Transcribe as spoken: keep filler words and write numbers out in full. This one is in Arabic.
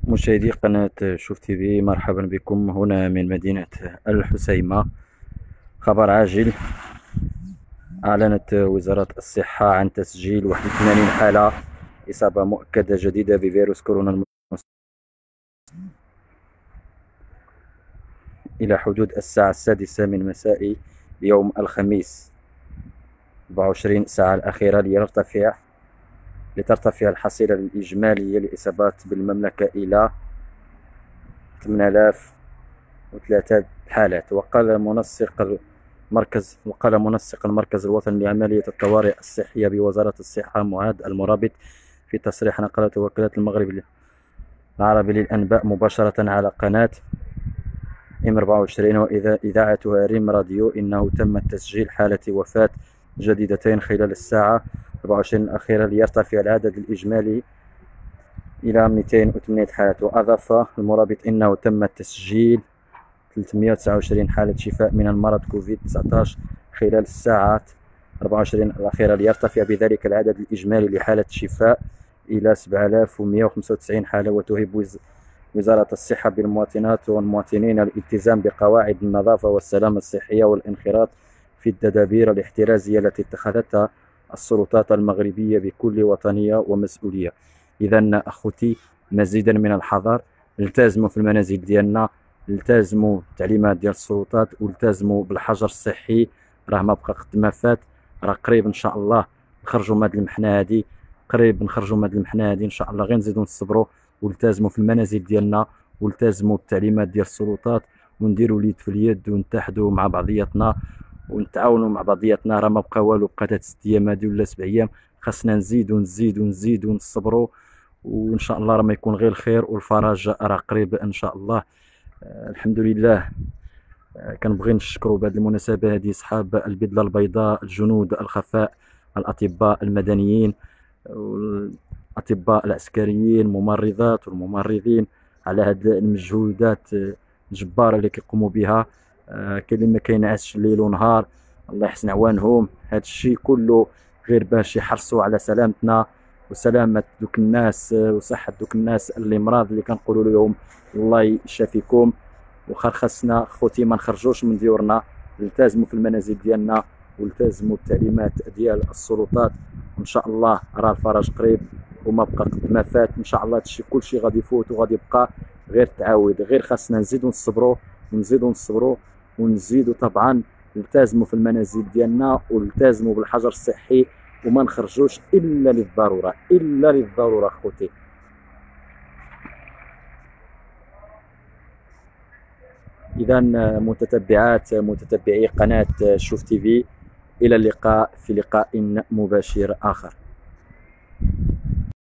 مشاهدي قناة شوف تي في، مرحبا بكم هنا من مدينة الحسيمة. خبر عاجل: أعلنت وزارة الصحة عن تسجيل واحد وثمانين حالة إصابة مؤكدة جديدة بفيروس كورونا الم... إلى حدود الساعة السادسة من مساء يوم الخميس. أربعة وعشرين ساعة الأخيرة ليرتفع لترتفع الحصيلة الإجمالية للإصابات بالمملكة إلى ثمانية آلاف وثلاثة حالات. وقال منسق المركز وقال منسق المركز الوطني لعملية الطوارئ الصحية بوزارة الصحة معاذ المرابط في تصريح نقلته وكالة المغرب العربي للأنباء مباشرة على قناة إم أربعة وعشرين وإذاعتها ريم راديو إنه تم تسجيل حالة وفاة جديدتين خلال الساعة أربعة وعشرين الأخيرة ليرتفع العدد الإجمالي إلى مئتين وثمانية حالات. وأضاف المرابط إنه تم تسجيل ثلاثمئة وتسعة وعشرين حالة شفاء من المرض كوفيد تسعة عشر خلال الساعات أربعة وعشرين الأخيرة ليرتفع بذلك العدد الإجمالي لحالة شفاء إلى سبعة آلاف ومئة وخمسة وتسعين حالة. وتهب وزارة الصحة بالمواطنات والمواطنين الالتزام بقواعد النظافة والسلامة الصحية والانخراط في التدابير الاحترازية التي اتخذتها السلطات المغربية بكل وطنية ومسؤولية. إذا أخوتي، مزيدا من الحذر، التزموا في المنازل ديالنا، التزموا التعليمات ديال السلطات، والتزموا بالحجر الصحي. راه ما بقى قد ما فات، راه قريب ان شاء الله نخرجوا من هذه المحنه هذه، قريب نخرجوا من هذه المحنه هذه ان شاء الله. غير نزيدوا نصبروا والتزموا في المنازل ديالنا، والتزموا التعليمات ديال السلطات، ونديروا اليد في اليد ونتحدوا مع بعضياتنا ونتعاونوا مع بعضياتنا. راه ما بقى والو، بقات هاد ست ايام هادي ولا سبع ايام، خاصنا نزيدوا نزيدوا نزيدوا ونصبروا، وان شاء الله راه ما يكون غير الخير والفرج راه قريب ان شاء الله. آه الحمد لله. آه كنبغي نشكروا بهذه المناسبه هذه اصحاب البدله البيضاء، الجنود الخفاء، الاطباء المدنيين والاطباء العسكريين، الممرضات والممرضين، على هاد المجهودات الجباره اللي كيقوموا بها. آه كاين اللي ما كينعسش ليل ونهار، الله يحسن عوانهم. هذا الشيء كله غير باش يحرصوا على سلامتنا وسلامة دوك الناس وصحة دوك الناس اللي مرض، اللي كنقولوا لهم الله يشافيكم. وخا خاصنا خوتي ما نخرجوش من ديورنا، نلتزموا في المنازل ديالنا والتزموا التعليمات ديال السلطات، وان شاء الله راه الفرج قريب وما بقى قد ما فات. ان شاء الله هادشي كلشي غادي يفوت وغادي يبقى غير تعاود. غير خاصنا نزيدوا نصبروا ونزيدوا نصبروا ونزيدوا طبعا نلتزموا في المنازل ديالنا ونلتزموا بالحجر الصحي، وما نخرجوش الا للضروره، الا للضروره خوتي. اذا متتبعات متتبعي قناه شوف تي في، الى اللقاء في لقاء مباشر اخر.